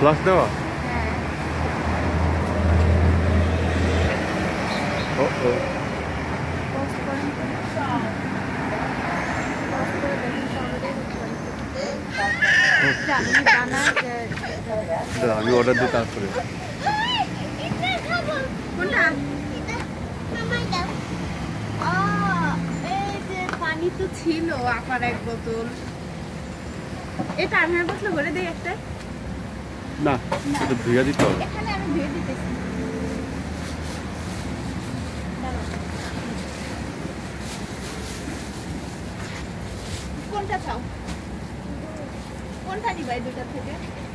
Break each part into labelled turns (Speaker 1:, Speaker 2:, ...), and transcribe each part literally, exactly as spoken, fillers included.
Speaker 1: Flush দেওয়া? ও ও আমি order দিই তারপরে।
Speaker 2: পানি তো ছিল আপার এক বোতল। এটা আমি বোতল ভরে দেই একটা।
Speaker 1: না এটা ধুইয়া দিতে হবে।
Speaker 2: এখানে আমি ধুয়ে দিতেছি। কোনটা চাও? কোনটা নিবা এই দুটো থেকে?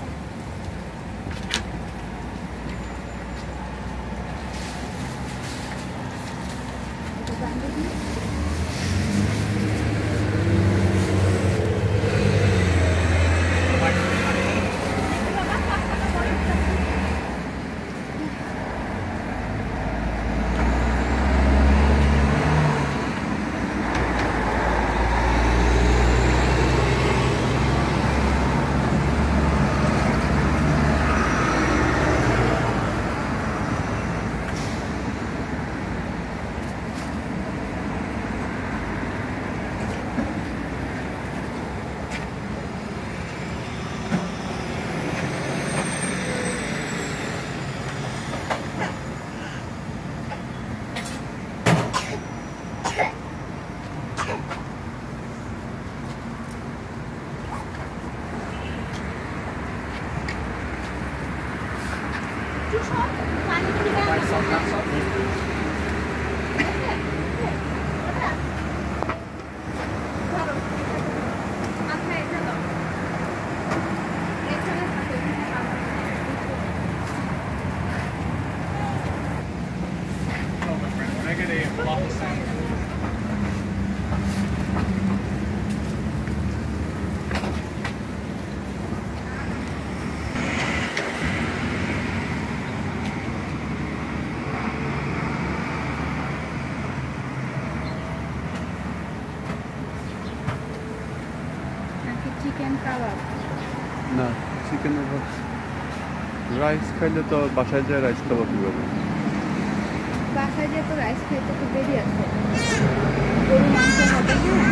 Speaker 2: চিকেন কাবাব
Speaker 1: না, চিকেন রাইস খাইলে তো বাসায় যায় রাইস খাবো কিভাবে?
Speaker 2: বাসায় যে তো রাইস খাইতে তো দেরি আছে। গরু মাংস হবে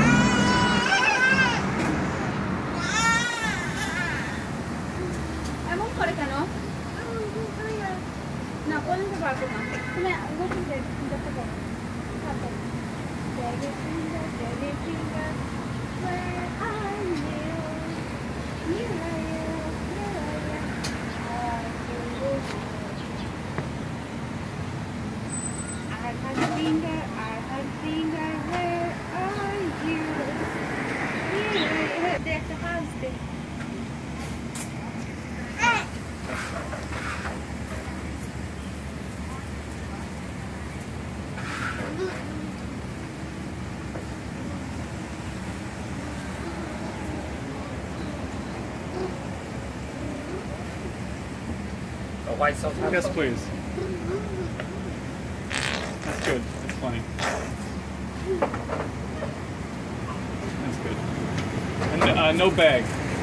Speaker 2: এমন করে কেন? না বলতে পারবো না। তুমি গোসল যেতে পারো।
Speaker 3: A white sauce?
Speaker 1: Yes, please. That's good. That's funny. That's good. And uh, no bag.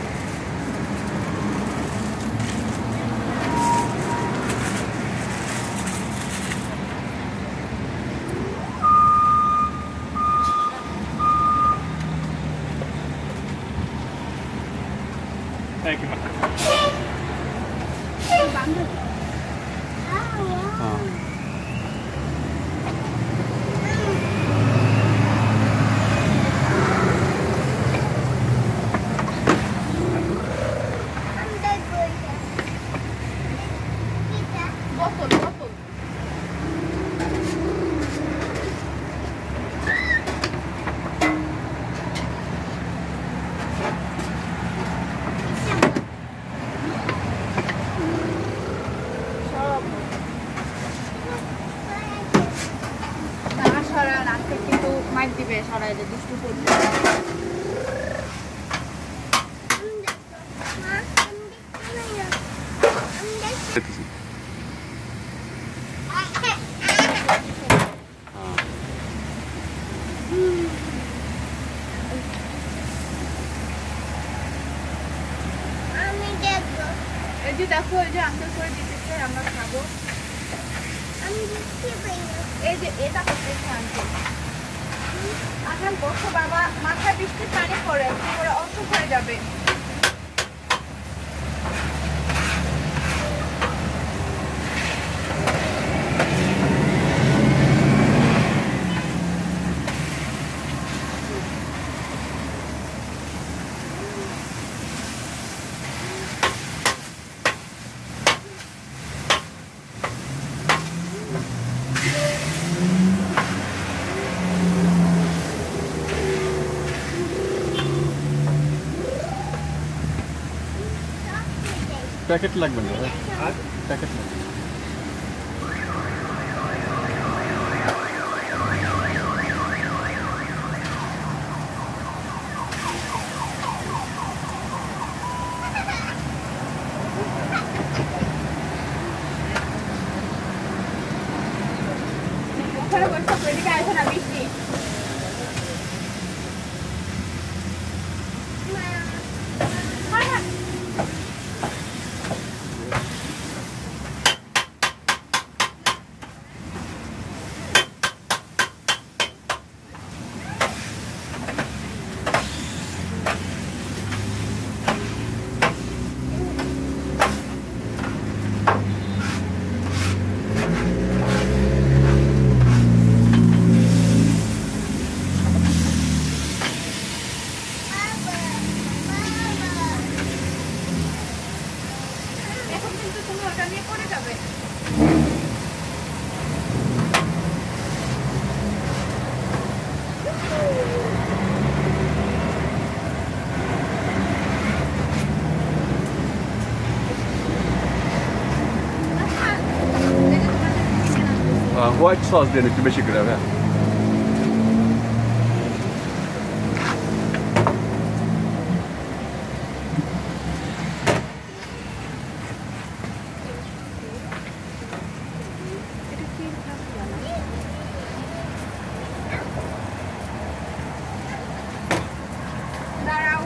Speaker 1: Thank you.
Speaker 2: যে দেখো এই যে আঙ্কেল করে দিতেছে আমরা খাবো এই যে এটা করতেছে আঙ্কেল আঙ্কেল বসো বাবা মাথায় বৃষ্টির পানি পড়ে পরে অসুখ হয়ে যাবে
Speaker 1: প্যাকেট লাগবে না আর প্যাকেট লাগবে
Speaker 2: ওখানে বসে এদিকে আসো না বৃষ্টি
Speaker 1: হোয়াইট সস দেন একটু বেশি করে হ্যাঁ
Speaker 2: দাঁড়াও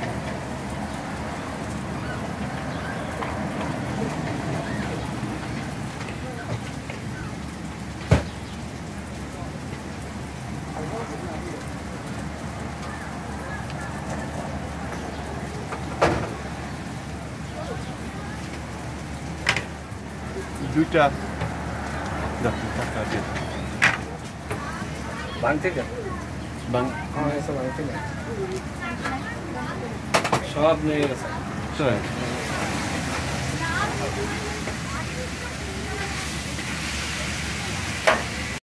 Speaker 1: দুইটা টাকা দিয়ে
Speaker 3: বাং থেকে
Speaker 1: বাং
Speaker 3: হ্যাঁ এসব বাং থেকে সব নিয়ে গেছে
Speaker 1: চল